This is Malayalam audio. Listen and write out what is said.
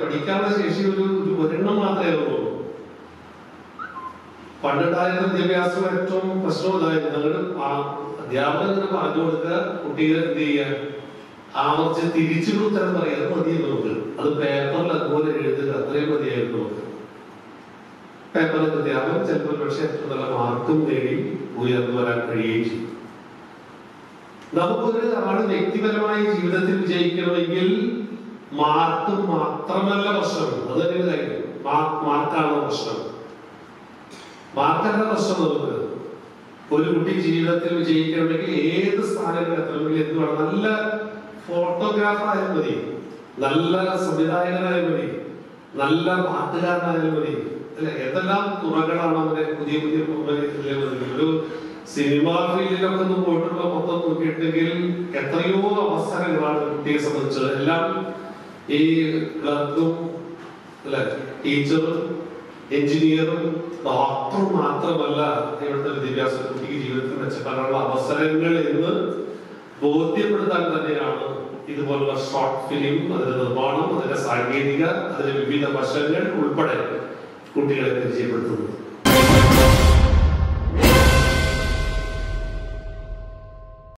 പഠിക്കാനുള്ള ശേഷി ഒരെണ്ണം മാത്രമേ ഉള്ളൂ. പണ്ടുണ്ടായിരുന്ന വിദ്യാഭ്യാസം ഏറ്റവും പ്രശ്നം ഇതായിരുന്നു. നിങ്ങളുടെ അധ്യാപകർ പറഞ്ഞു കൊടുക്കുക, കുട്ടികൾ എന്ത് ചെയ്യുക, ആവർത്തിച്ച് തിരിച്ചുള്ള ഉത്തരം പറയുക. അത് മതി നമുക്ക്. അത് പേപ്പറിൽ അതുപോലെ എഴുതുക, അത്രയും മതിയായിരുന്നു നമുക്ക്. പേപ്പറിൽ അധ്യാപകൻ ചിലപ്പോൾ പക്ഷെ എത്ര നല്ല മാർക്കും നേടി ഉയർന്നു വരാൻ കഴിയുകയും ചെയ്യും. നമുക്കൊരു ആള് വ്യക്തിപരമായി ജീവിതത്തിൽ വിജയിക്കണമെങ്കിൽ മാർക്ക് മാത്രമല്ല പ്രശ്നം. അത് തന്നെ കാര്യം. മാർക്കാണ് പ്രശ്നം. മാർക്കല്ല പ്രശ്നം. നമുക്ക് ഒരു കുട്ടി ജീവിതത്തിൽ വിജയിക്കണമെങ്കിൽ ഏത് സ്ഥാനങ്ങളിൽ എത്തണമെങ്കിൽ എന്ത് വേണം? നല്ല ഫോട്ടോഗ്രാഫർ ആയാലും മതി, നല്ല സംവിധായകനായാലും മതി, നല്ല പാട്ടുകാരനായാലും മതി, അല്ലെ? ഏതെല്ലാം തുറകളാണ് അവരെ പുതിയ ഒരു സിനിമാ ഫീൽഡിലൊക്കെ ഒന്ന് പോയിട്ടുള്ള മൊത്തം നോക്കിയിട്ടുണ്ടെങ്കിൽ എത്രയോ അവസരങ്ങളാണ് കുട്ടിയെ സംബന്ധിച്ചത്. എല്ലാം ഈ ക്ലർക്കും അല്ലെ, ടീച്ചറും എഞ്ചിനീയറും ഡോക്ടറും മാത്രമല്ല ഇവിടുത്തെ വിദ്യാഭ്യാസം കുട്ടിക്ക് ജീവിതത്തിൽ മെച്ചപ്പെടാനുള്ള അവസരങ്ങൾ എന്ന് ബോധ്യപ്പെടുത്താൻ തന്നെയാണ് ഇതുപോലുള്ള ഷോർട്ട് ഫിലിം, അതിന്റെ നിർമ്മാണം, അതിന്റെ സാങ്കേതിക, അതിന്റെ വിവിധ വശങ്ങൾ ഉൾപ്പെടെ കുട്ടികളെ പരിചയപ്പെടുത്തുന്നത്.